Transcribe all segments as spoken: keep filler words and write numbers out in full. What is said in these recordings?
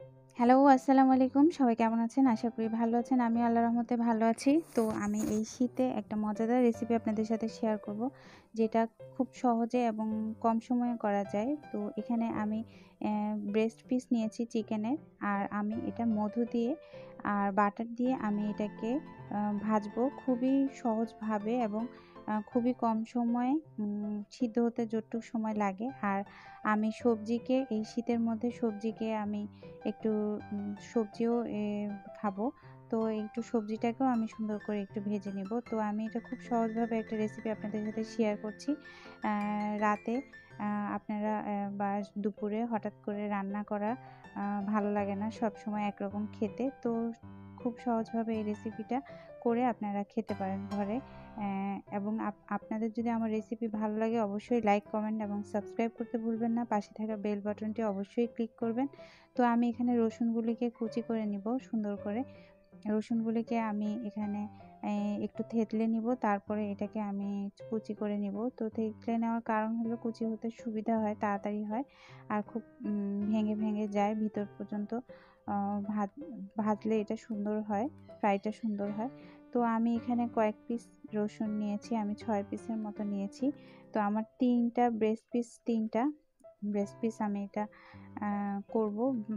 Hello, আসসালামু আলাইকুম। সবাই কেমন আছেন? আশা করি ভালো আছেন। আমি আল্লাহর রহমতে ভালো আছি। তো আমি এই শীতে একটা মজাদার রেসিপি আপনাদের সাথে শেয়ার করব, যেটা খুব সহজে এবং কম সময়ে করা যায়। তো এখানে আমি অ্যা ব্রেস্ট পিস নিয়েছি চিকেনের। আর আমি এটা মধু দিয়ে আর বাটার দিয়ে আমি এটাকে আ ভাজবো খুবই সহজভাবে এবং আ খুবই কম সময়ে উম সিদ্ধ হতে যতটুক সময় লাগে। আর আমি সবজিকে এই শীতের মধ্যে সবজিকে আমি একটু উম সবজিও এ খাবো। তো একটু সবজিটাকেও আমি সুন্দর করে একটু ভেজে নেব। তো আমি এটা খুব সহজভাবে একটা রেসিপি আপনাদের সাথে শেয়ার করছি। অ্যা রাতে আ আপনারা অ্যা বা দুপুরে হঠাৎ করে রান্না করা আ ভালো লাগে না সবসময় একরকম খেতে। তো খুব সহজভাবে এই রেসিপিটা করে আপনারা খেতে পারেন ঘরে। অ্যা এবং আপ আপনাদের যদি আমার রেসিপি ভালো লাগে অবশ্যই লাইক, কমেন্ট এবং সাবস্ক্রাইব করতে ভুলবেন না। পাশে থাকা বেল বাটনটি অবশ্যই ক্লিক করবেন। তো আমি এখানে রসুনগুলিকে কুচি করে নিব সুন্দর করে। রসুনগুলিকে আমি এখানে এ একটু থেতলে নিব। তারপরে এটাকে আমি কুচি করে নিব। তো থেতলে নেওয়ার কারণ হলো কুচি হতে সুবিধা হয়, তাড়াতাড়ি হয়। আর খুব উম ভেঙে, ভেঙে যায় ভিতর পর্যন্ত আ ভাজ ভাজলে এটা সুন্দর হয়, ফ্রাইটা সুন্দর হয়। তো আমি এখানে কয়েক পিস রসুন নিয়েছি। আমি ছয় পিসের মতো নিয়েছি। তো আমার তিন টা ব্রেস্ট পিস তিন টা ব্রেস্ট পিস আমি এটা আ করব,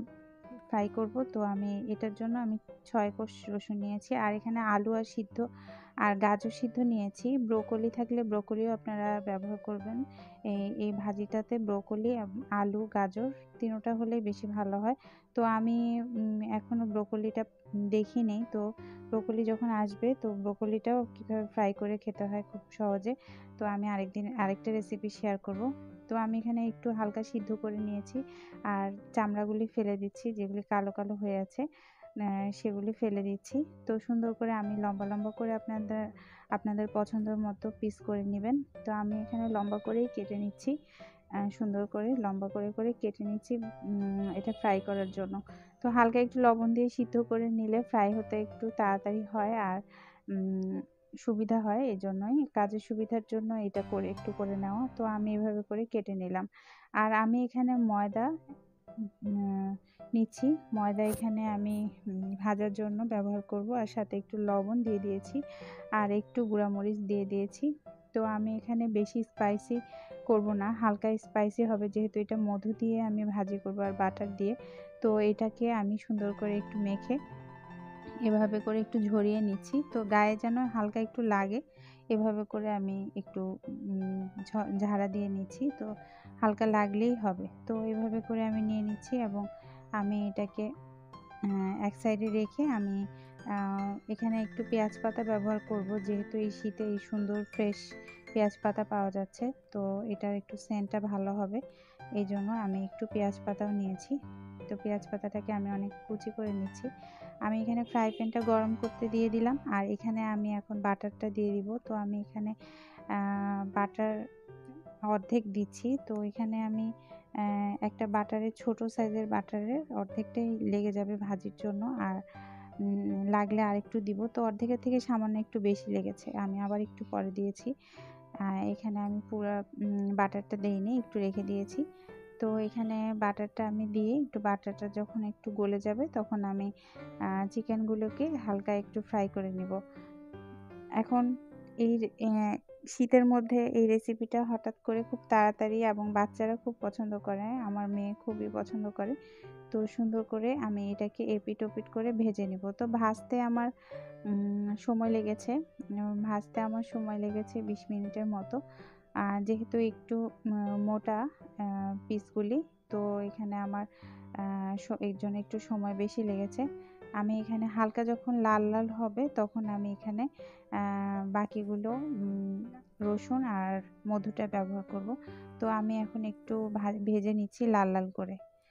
ফ্রাই করব। তো আমি এটার জন্য আমি ছয় কোষ রসুন নিয়েছি। আর এখানে আলু আর সিদ্ধ আর গাজর সিদ্ধ নিয়েছি। ব্রোকলি থাকলে ব্রোকলিও আপনারা ব্যবহার করবেন। এই এই ভাজিটাতে ব্রোকলি, আলু, গাজর তিনোটা হলেই বেশি ভালো হয়। তো আমি উম এখনো ব্রোকলিটা দেখিনি। তো ব্রোকলি যখন আসবে তো ব্রোকলিটাও কীভাবে ফ্রাই করে খেতে হয় খুব সহজে, তো আমি আরেকদিন আরেকটা রেসিপি শেয়ার করব। তো আমি এখানে একটু হালকা সিদ্ধ করে নিয়েছি। আর চামড়াগুলি ফেলে দিচ্ছি, যেগুলি কালো, কালো হয়ে আছে অ্যা সেগুলি ফেলে দিচ্ছি। তো সুন্দর করে আমি লম্বা, লম্বা করে আপনাদের আপনাদের পছন্দ মতো পিস করে নিবেন। তো আমি এখানে লম্বা করেই কেটে নিচ্ছি। অ্যা সুন্দর করে লম্বা করে, করে কেটে নিচ্ছি উম এটা ফ্রাই করার জন্য। তো হালকা একটু লবণ দিয়ে সিদ্ধ করে নিলে ফ্রাই হতে একটু তাড়াতাড়ি হয় আর উম সুবিধা হয়। এজন্যই কাজের সুবিধার জন্য এটা করে একটু করে নেওয়া। তো আমি এভাবে করে কেটে নিলাম। আর আমি এখানে ময়দা উম নিচ্ছি। ময়দা এখানে আমি উম ভাজার জন্য ব্যবহার করব। আর সাথে একটু লবণ দিয়ে দিয়েছি। আর একটু গুঁড়ামরিচ দিয়ে দিয়েছি। তো আমি এখানে বেশি স্পাইসি করব না, হালকা স্পাইসি হবে যেহেতু এটা মধু দিয়ে আমি ভাজি করব আর বাটার দিয়ে। তো এটাকে আমি সুন্দর করে একটু মেখে এভাবে করে একটু ঝরিয়ে নিচ্ছি। তো গায়ে যেন হালকা একটু লাগে এভাবে করে আমি একটু উম ঝ ঝাড়া দিয়ে নিচ্ছি। তো হালকা লাগলেই হবে। তো এভাবে করে আমি নিয়ে নিচ্ছি এবং আমি এটাকে অ্যা এক সাইডে রেখে আমি আ এখানে একটু পেঁয়াজ পাতা ব্যবহার করব, যেহেতু এই শীতে এই সুন্দর ফ্রেশ পেঁয়াজ পাতা পাওয়া যাচ্ছে। তো এটার একটু সেন্টটা ভালো হবে। এইজন্য আমি একটু পেঁয়াজ পাতাও নিয়েছি। তো পেঁয়াজ পাতাটাকে আমি অনেক কুচি করে নিচ্ছি। আমি এখানে ফ্রাই প্যানটা গরম করতে দিয়ে দিলাম। আর এখানে আমি এখন বাটারটা দিয়ে দিব। তো আমি এখানে আ বাটার অর্ধেক দিচ্ছি। তো এখানে আমি অ্যা একটা বাটারের ছোট সাইজের বাটারের অর্ধেকটাই লেগে যাবে ভাজির জন্য। আর উম লাগলে আরেকটু দিব। তো অর্ধেকের থেকে সামান্য একটু বেশি লেগেছে। আমি আবার একটু পরে দিয়েছি। আ এখানে আমি পুরা উম বাটারটা দেইনি, একটু রেখে দিয়েছি। তো এখানে বাটারটা আমি দিয়ে একটু বাটারটা যখন একটু গলে যাবে তখন আমি আ চিকেনগুলোকে হালকা একটু ফ্রাই করে নিব। এখন এই অ্যা শীতের মধ্যে এই রেসিপিটা হঠাৎ করে খুব তাড়াতাড়ি এবং বাচ্চারা খুব পছন্দ করে। আমার মেয়ে খুবই পছন্দ করে। তো সুন্দর করে আমি এটাকে এপিট-ওপিট করে ভেজে নিব। তো ভাজতে আমার উম সময় লেগেছে উম ভাজতে আমার সময় লেগেছে বিশ মিনিটের মতো। আর যেহেতু একটু ম মোটা অ্যা পিসগুলি, তো এখানে আমার আ স এরজন্য একটু সময় বেশি লেগেছে। আমি এখানে হালকা যখন লাল, লাল হবে তখন আমি এখানে আ বাকিগুলো উম রসুন আর মধুটা ব্যবহার করব। তো আমি এখন একটু ভা ভেজে নিচ্ছি লাল, লাল করে।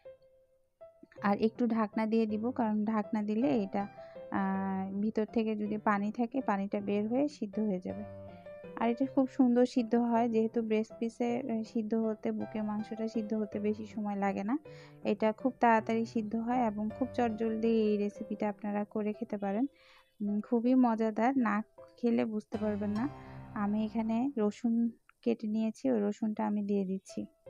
আর একটু ঢাকনা দিয়ে দিব, কারণ ঢাকনা দিলে এটা আ ভিতর থেকে যদি পানি থাকে পানিটা বের হয়ে সিদ্ধ হয়ে যাবে। আর এটা খুব সুন্দর সিদ্ধ হয়, যেহেতু ব্রেস্ট পিসে এ সিদ্ধ হতে বুকের মাংসটা সিদ্ধ হতে বেশি সময় লাগে না। এটা খুব তাড়াতাড়ি সিদ্ধ হয় এবং খুব চটজলদি এই রেসিপিটা আপনারা করে খেতে পারেন। উম খুবই মজাদার, না খেলে বুঝতে পারবেন না। আমি এখানে রসুন কেটে নিয়েছি, ওই রসুনটা আমি দিয়ে দিচ্ছি।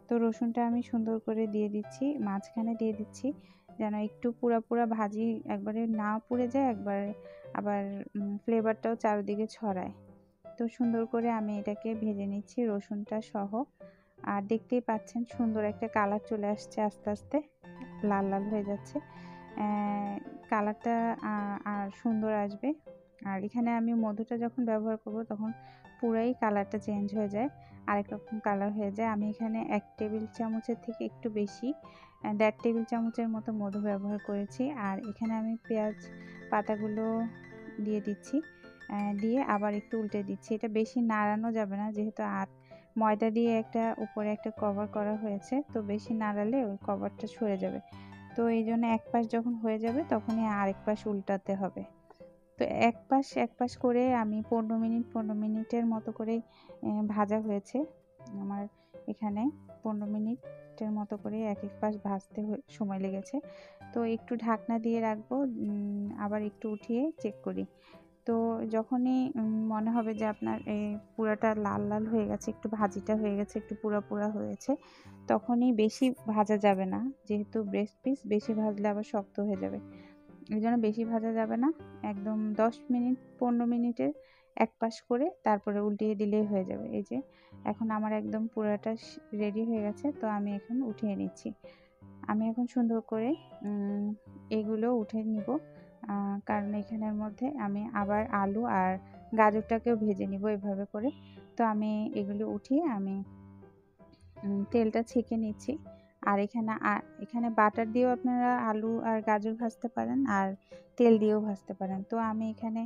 তো রসুনটা আমি সুন্দর করে দিয়ে দিচ্ছি, মাঝখানে দিয়ে দিচ্ছি যেন একটু পুরা পুরা ভাজি একবারে না পুড়ে যায়, একবারে আবার ফ্লেভারটাও চারিদিকে ছড়ায়। তো সুন্দর করে আমি এটাকে ভেজে নিচ্ছি রসুনটা সহ। আর দেখতেই পাচ্ছেন সুন্দর একটা কালার চলে আসছে, আস্তে আস্তে লাল লাল হয়ে যাচ্ছে। কালারটা আর সুন্দর আসবে। আর এখানে আমি মধুটা যখন ব্যবহার করব তখন পুরাই কালারটা চেঞ্জ হয়ে যায়, আরেক রকম কালার হয়ে যায়। আমি এখানে এক টেবিল চামচের থেকে একটু বেশি, দেড় টেবিল চামচের মতো মধু ব্যবহার করেছি। আর এখানে আমি পেঁয়াজ পাতাগুলো দিয়ে দিচ্ছি, দিয়ে আবার একটু উল্টে দিচ্ছি। এটা বেশি নাড়ানো যাবে না, যেহেতু আট ময়দা দিয়ে একটা উপরে একটা কভার করা হয়েছে, তো বেশি নাড়ালে ওই কভারটা সরে যাবে। তো এই জন্য এক পাশ যখন হয়ে যাবে তখনই আরেক পাশ উল্টাতে হবে। তো এক পাশ এক পাশ করে আমি পনেরো মিনিট পনেরো মিনিটের মতো করে ভাজা হয়েছে আমার এখানে। পনেরো মিনিটের মতো করে এক এক পাশ ভাজতে সময় লেগেছে। তো একটু ঢাকনা দিয়ে রাখবো, আবার একটু উঠিয়ে চেক করি। তো যখনই মনে হবে যে আপনার এই পুরাটা লাল লাল হয়ে গেছে, একটু ভাজিটা হয়ে গেছে, একটু পুরা পুরা হয়েছে, তখনই বেশি ভাজা যাবে না, যেহেতু ব্রেস্ট পিস বেশি ভাজলে আবার শক্ত হয়ে যাবে। এই জন্য বেশি ভাজা যাবে না, একদম দশ মিনিট পনেরো মিনিটের এক পাশ করে তারপরে উল্টিয়ে দিলেই হয়ে যাবে। এই যে এখন আমার একদম পুরাটা রেডি হয়ে গেছে, তো আমি এখন উঠিয়ে নিচ্ছি। আমি এখন সুন্দর করে এগুলো উঠে নিব, কারণ এখানের মধ্যে আমি আবার আলু আর গাজরটাকেও ভেজে নিব এভাবে করে। তো আমি এগুলো উঠিয়ে আমি তেলটা ছেঁকে নিচ্ছি। আর এখানে এখানে বাটার দিয়েও আপনারা আলু আর গাজর ভাজতে পারেন, আর তেল দিয়েও ভাজতে পারেন। তো আমি এখানে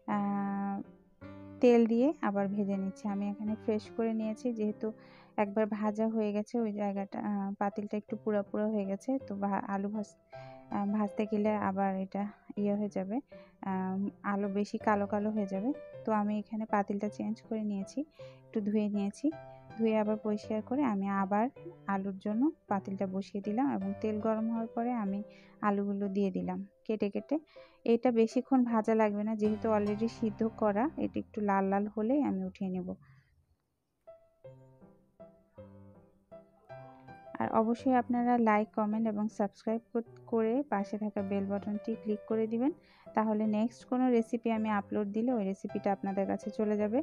তেল দিয়ে আবার ভেজে নিচ্ছি। আমি এখানে ফ্রেশ করে নিয়েছি, যেহেতু একবার ভাজা হয়ে গেছে ওই জায়গাটা, পাতিলটা একটু পুরা পুরা হয়ে গেছে। তো আলু ভাজ ভাজতে গেলে আবার এটা ইয়ে হয়ে যাবে, আলু বেশি কালো কালো হয়ে যাবে। তো আমি এখানে পাতিলটা চেঞ্জ করে নিয়েছি, একটু ধুয়ে নিয়েছি, ধুয়ে আবার পরিষ্কার করে আমি আবার আলুর জন্য পাতিলটা বসিয়ে দিলাম, এবং তেল গরম হওয়ার পরে আমি আলুগুলো দিয়ে দিলাম কেটে কেটে। এটা বেশিক্ষণ ভাজা লাগবে না, যেহেতু অলরেডি সিদ্ধ করা, এটা একটু লাল লাল হলেই আমি উঠিয়ে নেব। আর অবশ্যই আপনারা লাইক কমেন্ট এবং সাবস্ক্রাইব করে পাশে থাকা বেল বাটনটি ক্লিক করে দিবেন, তাহলে নেক্সট কোনো রেসিপি আমি আপলোড দিলে ওই রেসিপিটা আপনাদের কাছে চলে যাবে।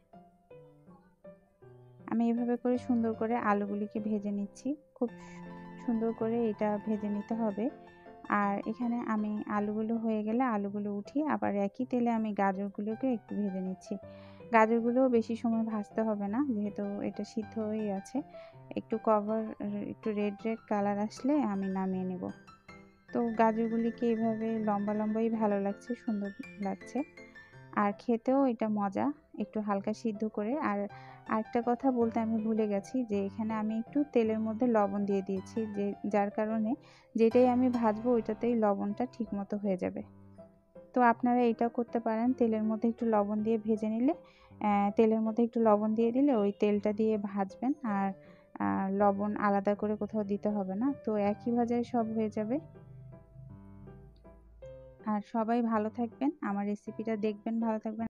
আমি এভাবে করে সুন্দর করে আলুগুলিকে ভেজে নিচ্ছি, খুব সুন্দর করে এটা ভেজে নিতে হবে। আর এখানে আমি আলুগুলো হয়ে গেলে আলুগুলো উঠিয়ে আবার একই তেলে আমি গাজরগুলোকে একটু ভেজে নিচ্ছি। গাজরগুলোও বেশি সময় ভাজতে হবে না, যেহেতু এটা সিদ্ধ হয়ে আছে। একটু কভার একটু রেড রেড কালার আসলে আমি নামিয়ে নেব। তো গাজরগুলিকে এইভাবে লম্বা লম্বাই ভালো লাগছে, সুন্দর লাগছে, আর খেতেও এটা মজা, একটু হালকা সিদ্ধ করে। আর আরেকটা কথা বলতে আমি ভুলে গেছি, যে এখানে আমি একটু তেলের মধ্যে লবণ দিয়ে দিয়েছি, যে যার কারণে যেটাই আমি ভাজবো ওইটাতেই লবণটা ঠিক মতো হয়ে যাবে। তো আপনারা এটাও করতে পারেন, তেলের মধ্যে একটু লবণ দিয়ে ভেজে নিলে, তেলের মধ্যে একটু লবণ দিয়ে দিলে ওই তেলটা দিয়ে ভাজবেন, আর লবণ আলাদা করে কোথাও দিতে হবে না। তো একই ভাজায় সব হয়ে যাবে। আর সবাই ভালো থাকবেন, আমার রেসিপিটা দেখবেন, ভালো থাকবেন।